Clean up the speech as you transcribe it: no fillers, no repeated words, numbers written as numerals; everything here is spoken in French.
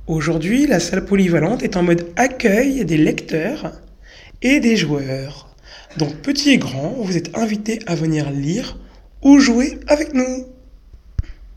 Aujourd'hui, la salle polyvalente est en mode accueil des lecteurs et des joueurs. Donc, petits et grands, vous êtes invités à venir lire ou jouer avec nous.